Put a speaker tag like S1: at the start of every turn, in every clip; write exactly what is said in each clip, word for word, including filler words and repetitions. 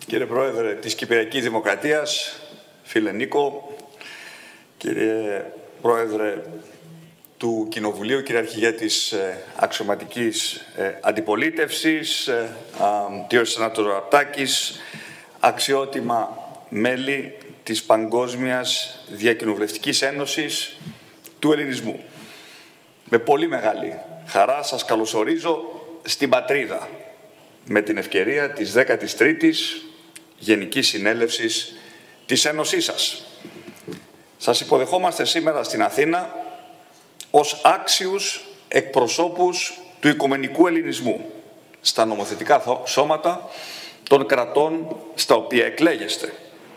S1: Κύριε Πρόεδρε της Κυπριακής Δημοκρατίας, φίλε Νίκο, κύριε Πρόεδρε του Κοινοβουλίου, κύριε Αρχηγέ της Αξιωματικής Αντιπολίτευσης, κύριο Σενάτορο Ραπτάκης, αξιότιμα μέλη της Παγκόσμιας Διακοινοβουλευτικής Ένωσης του Ελληνισμού. Με πολύ μεγάλη χαρά σας καλωσορίζω στην πατρίδα με την ευκαιρία της δέκατης τρίτης Γενικής Συνέλευσης της Ένωσής σας. Σας υποδεχόμαστε σήμερα στην Αθήνα ως άξιους εκπροσώπους του οικουμενικού ελληνισμού στα νομοθετικά σώματα των κρατών στα οποία εκλέγεστε.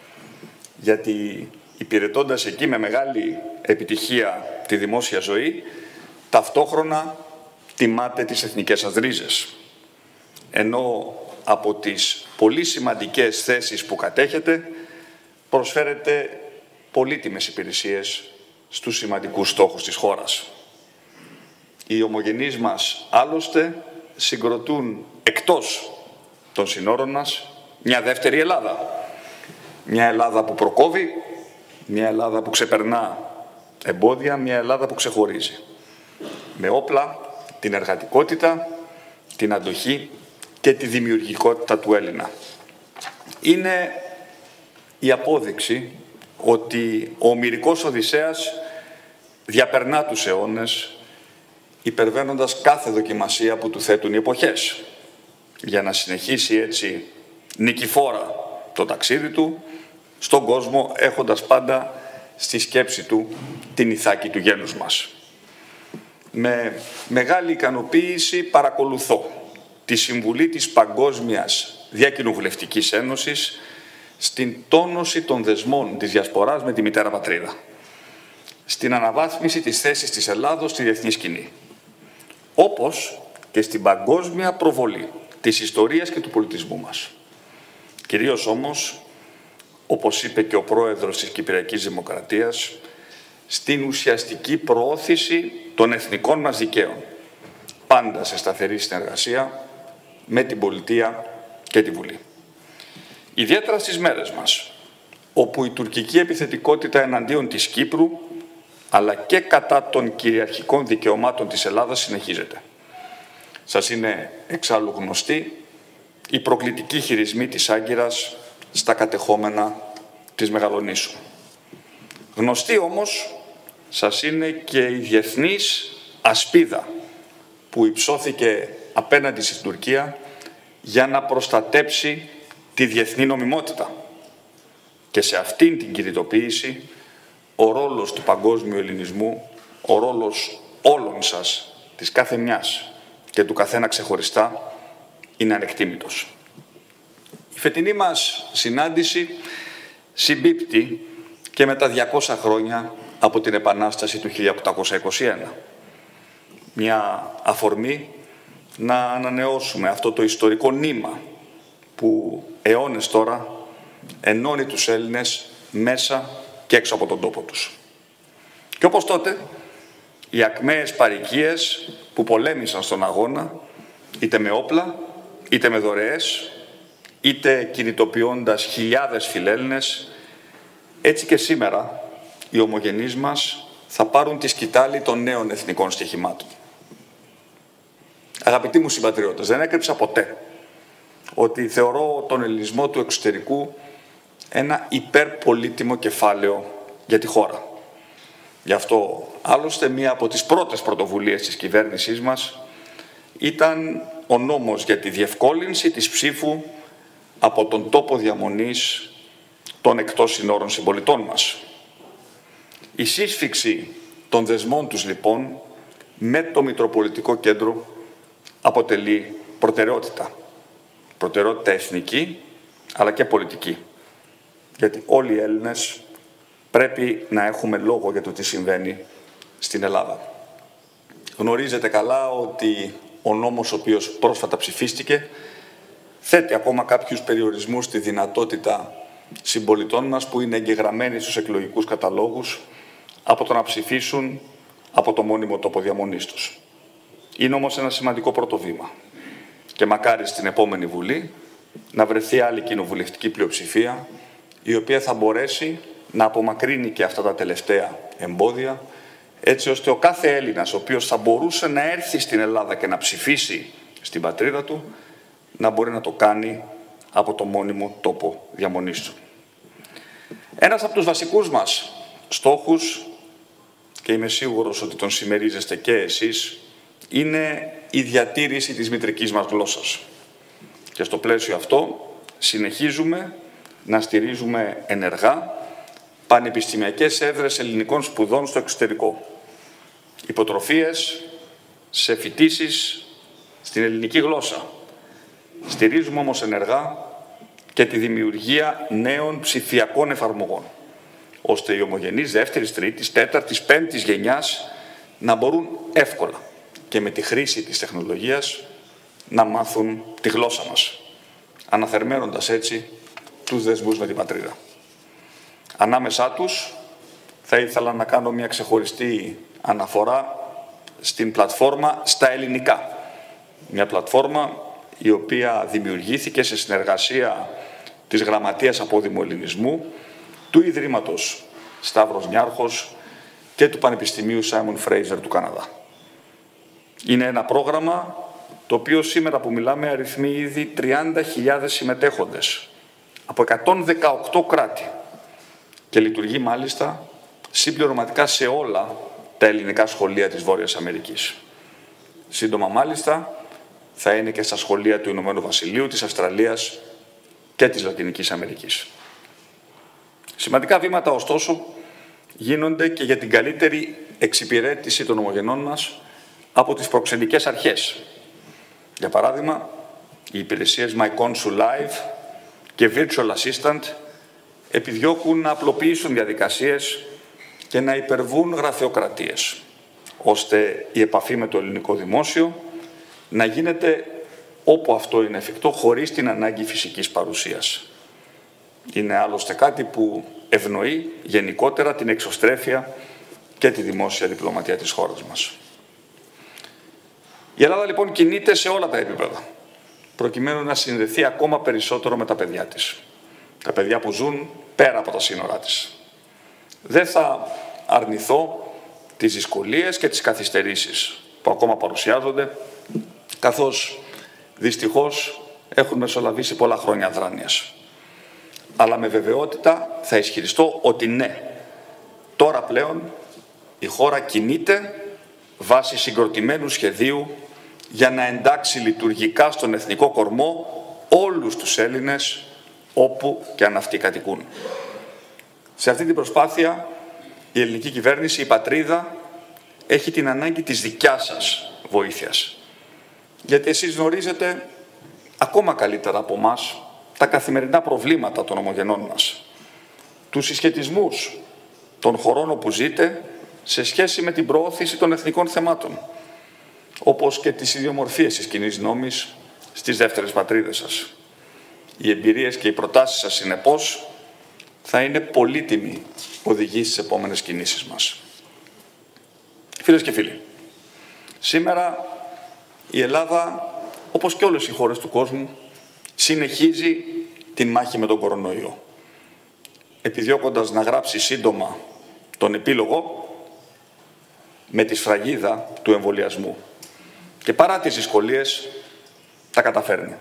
S1: Γιατί υπηρετώντας εκεί με μεγάλη επιτυχία τη δημόσια ζωή, ταυτόχρονα τιμάτε τις εθνικές σας ρίζες. Ενώ από τις πολύ σημαντικές θέσεις που κατέχετε, προσφέρετε πολύτιμες υπηρεσίες στους σημαντικούς στόχους της χώρας. Οι ομογενείς μας, άλλωστε, συγκροτούν εκτός των συνόρων μας μια δεύτερη Ελλάδα. Μια Ελλάδα που προκόβει, μια Ελλάδα που ξεπερνά εμπόδια, μια Ελλάδα που ξεχωρίζει. Με όπλα, την εργατικότητα, την αντοχή και τη δημιουργικότητα του Έλληνα. Είναι η απόδειξη ότι ο ομηρικός Οδυσσέας διαπερνά τους αιώνες, υπερβαίνοντας κάθε δοκιμασία που του θέτουν οι εποχές, για να συνεχίσει έτσι νικηφόρα το ταξίδι του στον κόσμο, έχοντας πάντα στη σκέψη του την ηθάκη του γένους μας. Με μεγάλη ικανοποίηση παρακολουθώ τη Συμβουλή της Παγκόσμιας Διακοινοβουλευτικής Ένωσης στην τόνωση των δεσμών της Διασποράς με τη μητέρα πατρίδα, στην αναβάθμιση της θέσης της Ελλάδος στη διεθνή σκηνή, όπως και στην παγκόσμια προβολή της ιστορίας και του πολιτισμού μας. Κυρίως όμως, όπως είπε και ο Πρόεδρος της Κυπριακής Δημοκρατίας, στην ουσιαστική προώθηση των εθνικών μας δικαίων, πάντα σε σταθερή συνεργασία με την Πολιτεία και τη Βουλή. Ιδιαίτερα στις μέρες μας, όπου η τουρκική επιθετικότητα εναντίον της Κύπρου, αλλά και κατά των κυριαρχικών δικαιωμάτων της Ελλάδας συνεχίζεται. Σας είναι εξάλλου γνωστή η προκλητική χειρισμοί της Άγκυρας στα κατεχόμενα της Μεγαλονήσου. Γνωστή όμως σας είναι και η διεθνής ασπίδα που υψώθηκε απέναντι στην Τουρκία για να προστατέψει τη διεθνή νομιμότητα. Και σε αυτήν την κινητοποίηση ο ρόλος του παγκόσμιου ελληνισμού, ο ρόλος όλων σας, της κάθε μιας και του καθένα ξεχωριστά, είναι ανεκτήμητος. Η φετινή μας συνάντηση συμπίπτει και με τα διακόσια χρόνια από την Επανάσταση του χίλια οκτακόσια είκοσι ένα. Μια αφορμή να ανανεώσουμε αυτό το ιστορικό νήμα που αιώνες τώρα ενώνει τους Έλληνες μέσα και έξω από τον τόπο τους. Και όπως τότε, οι ακμαίες παροικίες που πολέμησαν στον αγώνα, είτε με όπλα, είτε με δωρεές, είτε κινητοποιώντας χιλιάδες φιλέλληνες, έτσι και σήμερα οι ομογενείς μας θα πάρουν τη σκητάλη των νέων εθνικών στοιχημάτων. Αγαπητοί μου συμπατριώτες, δεν έκρυψα ποτέ ότι θεωρώ τον ελληνισμό του εξωτερικού ένα υπερπολίτιμο κεφάλαιο για τη χώρα. Γι' αυτό, άλλωστε, μία από τις πρώτες πρωτοβουλίες της κυβέρνησής μας ήταν ο νόμος για τη διευκόλυνση της ψήφου από τον τόπο διαμονής των εκτός συνόρων συμπολιτών μας. Η σύσφυξη των δεσμών τους, λοιπόν, με το Μητροπολιτικό Κέντρο αποτελεί προτεραιότητα. Προτεραιότητα εθνική, αλλά και πολιτική. Γιατί όλοι οι Έλληνες πρέπει να έχουμε λόγο για το τι συμβαίνει στην Ελλάδα. Γνωρίζετε καλά ότι ο νόμος ο οποίος πρόσφατα ψηφίστηκε θέτει ακόμα κάποιους περιορισμούς στη δυνατότητα συμπολιτών μας που είναι εγγεγραμμένοι στους εκλογικούς καταλόγους από το να ψηφίσουν από το μόνιμο τόπο διαμονής τους. Είναι όμως ένα σημαντικό πρώτο βήμα και μακάρι στην επόμενη Βουλή να βρεθεί άλλη κοινοβουλευτική πλειοψηφία, η οποία θα μπορέσει να απομακρύνει και αυτά τα τελευταία εμπόδια, έτσι ώστε ο κάθε Έλληνας, ο οποίος θα μπορούσε να έρθει στην Ελλάδα και να ψηφίσει στην πατρίδα του, να μπορεί να το κάνει από το μόνιμο τόπο διαμονής του. Ένας από τους βασικούς μας στόχους, και είμαι σίγουρος ότι τον συμμερίζεστε και εσείς, είναι η διατήρηση της μητρικής μας γλώσσας. Και στο πλαίσιο αυτό συνεχίζουμε να στηρίζουμε ενεργά πανεπιστημιακές έδρες ελληνικών σπουδών στο εξωτερικό. Υποτροφίες σε φοιτήσεις στην ελληνική γλώσσα. Στηρίζουμε όμως ενεργά και τη δημιουργία νέων ψηφιακών εφαρμογών, ώστε οι ομογενείς δεύτερης, τρίτης, τέταρτης, πέμπτης γενιάς να μπορούν εύκολα και με τη χρήση της τεχνολογίας να μάθουν τη γλώσσα μας, αναθερμαίνοντας έτσι τους δεσμούς με την πατρίδα. Ανάμεσά τους θα ήθελα να κάνω μια ξεχωριστή αναφορά στην πλατφόρμα στα ελληνικά. Μια πλατφόρμα η οποία δημιουργήθηκε σε συνεργασία της Γραμματείας Απόδημου Ελληνισμού, του Ιδρύματος Σταύρος Νιάρχος και του Πανεπιστημίου Σάιμον Φρέιζερ του Καναδά. Είναι ένα πρόγραμμα το οποίο σήμερα που μιλάμε αριθμεί ήδη τριάντα χιλιάδες συμμετέχοντες από εκατόν δεκαοκτώ κράτη και λειτουργεί μάλιστα συμπληρωματικά σε όλα τα ελληνικά σχολεία της Βόρειας Αμερικής. Σύντομα μάλιστα θα είναι και στα σχολεία του Ηνωμένου Βασιλείου, της Αυστραλίας και της Λατινικής Αμερικής. Σημαντικά βήματα, ωστόσο, γίνονται και για την καλύτερη εξυπηρέτηση των ομογενών μας από τις προξενικές αρχές. Για παράδειγμα, οι υπηρεσίες My Consul Live και Virtual Assistant επιδιώκουν να απλοποιήσουν διαδικασίες και να υπερβούν γραφειοκρατίες, ώστε η επαφή με το ελληνικό δημόσιο να γίνεται όπου αυτό είναι εφικτό, χωρίς την ανάγκη φυσικής παρουσίας. Είναι άλλωστε κάτι που ευνοεί γενικότερα την εξωστρέφεια και τη δημόσια διπλωματία της χώρας μας. Η Ελλάδα λοιπόν κινείται σε όλα τα επίπεδα, προκειμένου να συνδεθεί ακόμα περισσότερο με τα παιδιά της. Τα παιδιά που ζουν πέρα από τα σύνορά της. Δεν θα αρνηθώ τις δυσκολίες και τις καθυστερήσεις που ακόμα παρουσιάζονται, καθώς δυστυχώς έχουν μεσολαβήσει πολλά χρόνια αδράνειας. Αλλά με βεβαιότητα θα ισχυριστώ ότι ναι, τώρα πλέον η χώρα κινείται βάσει συγκροτημένου σχεδίου για να εντάξει λειτουργικά στον εθνικό κορμό όλους τους Έλληνες όπου και αν αυτοί κατοικούν. Σε αυτή την προσπάθεια η ελληνική κυβέρνηση, η πατρίδα, έχει την ανάγκη της δικιάς σας βοήθειας. Γιατί εσείς γνωρίζετε ακόμα καλύτερα από εμάς τα καθημερινά προβλήματα των ομογενών μας, τους συσχετισμούς των χωρών όπου ζείτε σε σχέση με την προώθηση των εθνικών θεμάτων, όπως και τις ιδιομορφίες της κοινής νόμης στις δεύτερες πατρίδες σας. Οι εμπειρίες και οι προτάσεις σας, συνεπώς, θα είναι πολύτιμη οδηγή στις επόμενες κινήσεις μας. Φίλες και φίλοι, σήμερα η Ελλάδα, όπως και όλες οι χώρες του κόσμου, συνεχίζει την μάχη με τον κορονοϊό, επιδιώκοντας να γράψει σύντομα τον επίλογο με τη σφραγίδα του εμβολιασμού. Και παρά τις δυσκολίες, τα καταφέρνει.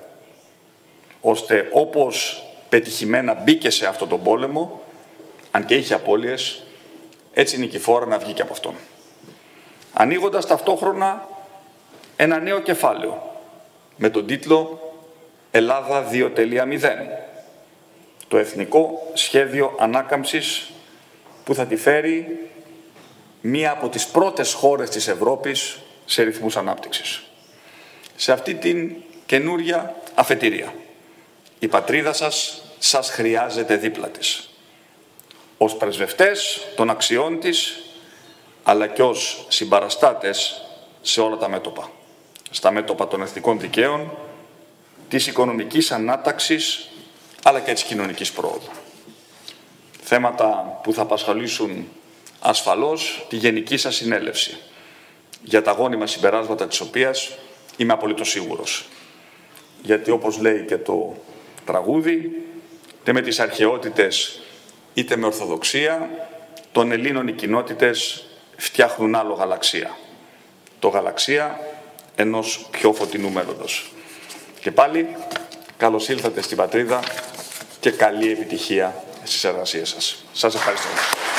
S1: Ώστε όπως πετυχημένα μπήκε σε αυτόν τον πόλεμο, αν και είχε απώλειες, έτσι νικηφόρα να βγει και από αυτόν. Ανοίγοντας ταυτόχρονα ένα νέο κεφάλαιο με τον τίτλο Ελλάδα δύο κόμμα μηδέν. Το εθνικό σχέδιο ανάκαμψης που θα τη φέρει μία από τις πρώτες χώρες της Ευρώπης σε ρυθμούς ανάπτυξης. Σε αυτή την καινούρια αφετηρία, η πατρίδα σας σας χρειάζεται δίπλα της. Ως πρεσβευτές των αξιών της, αλλά και ως συμπαραστάτες σε όλα τα μέτωπα. Στα μέτωπα των εθνικών δικαίων, της οικονομικής ανάταξης, αλλά και της κοινωνικής πρόοδου. Θέματα που θα απασχολήσουν ασφαλώς τη γενική σας συνέλευση, για τα γόνιμα συμπεράσματα της οποίας είμαι απολύτως σίγουρος. Γιατί όπως λέει και το τραγούδι, είτε με τις αρχαιότητες, είτε με ορθοδοξία, των Ελλήνων οι κοινότητες φτιάχνουν άλλο γαλαξία. Το γαλαξία ενός πιο φωτεινού μέλλοντος. Και πάλι, καλώς ήλθατε στην πατρίδα και καλή επιτυχία στις εργασίες σας. Σας ευχαριστώ.